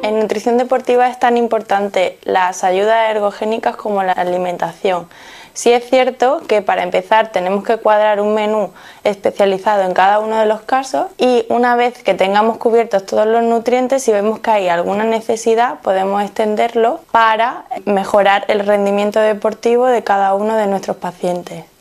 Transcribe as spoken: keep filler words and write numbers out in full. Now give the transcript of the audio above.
En nutrición deportiva es tan importante las ayudas ergogénicas como la alimentación. Sí es cierto que para empezar tenemos que cuadrar un menú especializado en cada uno de los casos y una vez que tengamos cubiertos todos los nutrientes, si vemos que hay alguna necesidad, podemos extenderlo para mejorar el rendimiento deportivo de cada uno de nuestros pacientes.